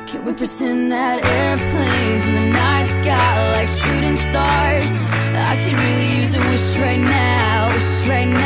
Can we pretend that airplanes in the night sky like shooting stars? I could really use a wish right now, wish right